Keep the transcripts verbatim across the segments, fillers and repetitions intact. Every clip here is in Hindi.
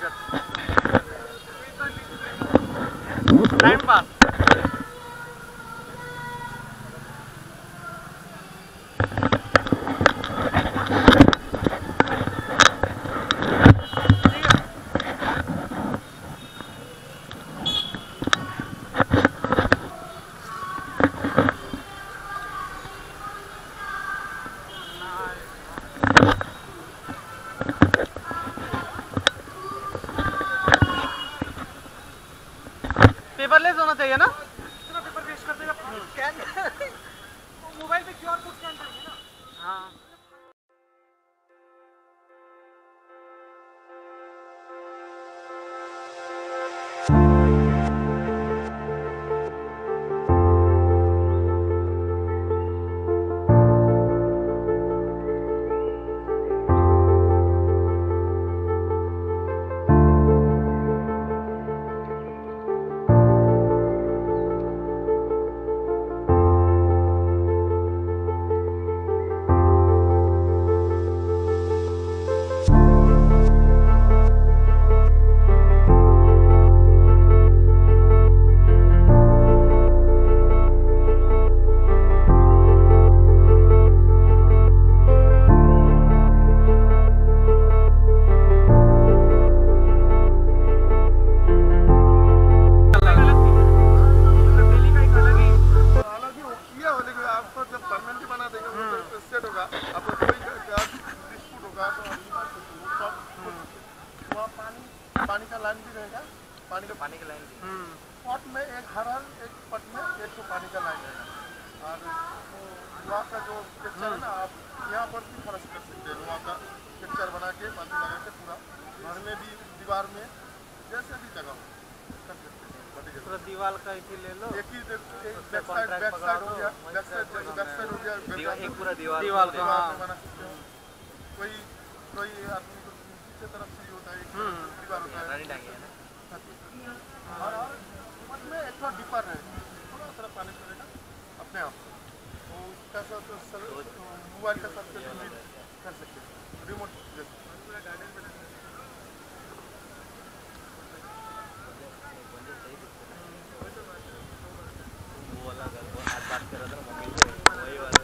टाइम पास पेपरलेस होना चाहिए ना। इतना पेपर वेस्ट कर देगा। स्कैन मोबाइल पे क्यूआर कोड स्कैन करेंगे ना। हाँ पानी का लाइन भी रहेगा। पानी का पानी का लाइन पॉट में एक हर हर एक पट में एक तो पानी का लाइन रहेगा। और वहाँ का जो पिक्चर है ना, आप यहाँ पर भी फर्श कर सकते हैं। वहाँ का पिक्चर बना के बाल्टी लगा के पूरा घर में भी दीवार में जैसे भी जगह कर सकते हैं। पूरा दीवार का इसी ले लो। एक ही बैक साइड बैक साइड हो गया, बैक साइड बैक साइड हो गया, एक पूरा दीवार दीवार का बना सकते हो। कोई कोई आदमी को पीछे तरफ से होता है दीवार होता है और उसमें एक थोड़ा डीपर है, थोड़ा सा पानी पड़ेगा अपने आप। तो उसका सब मोबाइल का सब कर सकते हैं रिमोट जैसे। वो वाला आज बात कर रहा था मम्मी से, वही वाला।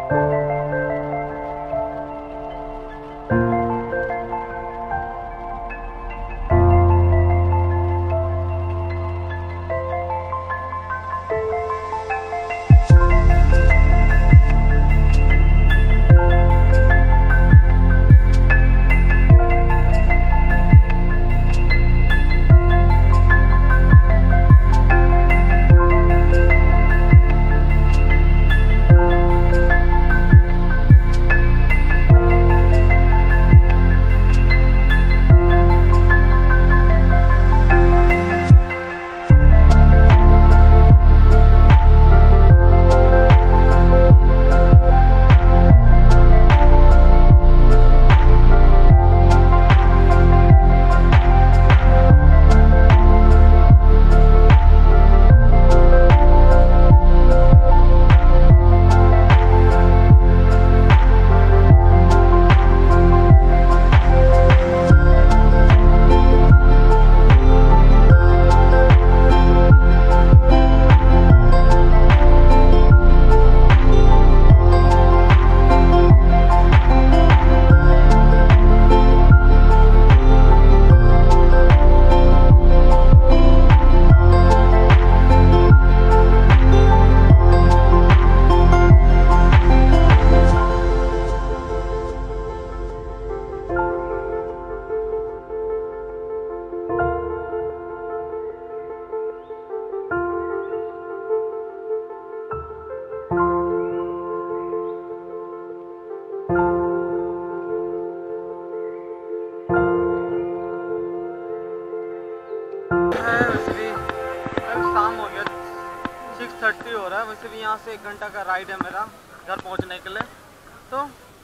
थर्टी हो रहा है। वैसे भी यहाँ से एक घंटा का राइड है मेरा घर पहुँचने के लिए। तो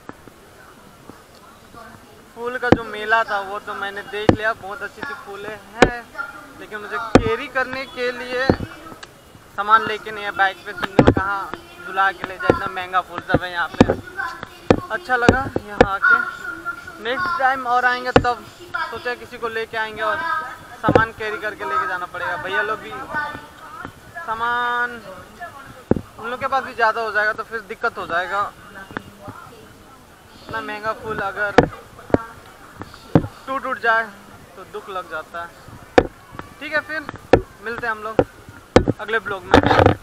फूल का जो मेला था वो तो मैंने देख लिया, बहुत अच्छी अच्छी फूलें हैं, लेकिन मुझे कैरी करने के लिए सामान लेके नहीं है बाइक पे। सिंगल कहाँ बुला के ले जाए, इतना महंगा फूल सब है यहाँ पे। अच्छा लगा यहाँ आके। नेक्स्ट टाइम और आएंगे तब सोचा किसी को लेके आएंगे और सामान कैरी करके लेके जाना पड़ेगा। भैया लोग भी सामान उन लोग के पास भी ज़्यादा हो जाएगा तो फिर दिक्कत हो जाएगा। इतना महंगा फूल अगर टूट टूट जाए तो दुख लग जाता है। ठीक है, फिर मिलते हैं हम लोग अगले ब्लॉग में।